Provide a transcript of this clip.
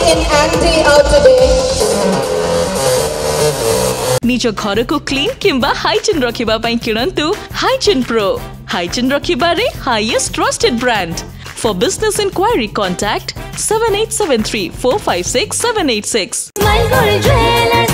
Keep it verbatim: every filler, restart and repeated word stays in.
in angry out today. निजो घर को क्लीन किंबा हाइजीन रखिबा पई किणंतु हाइजीन प्रो हाइजीन रखिबारे highest trusted brand for business inquiry contact seven eight seven three four five six seven eight six